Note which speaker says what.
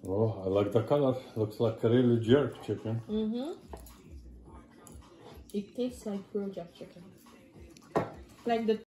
Speaker 1: Oh, I like the color. Looks like a really jerk chicken.
Speaker 2: It tastes like real jerk chicken. Like the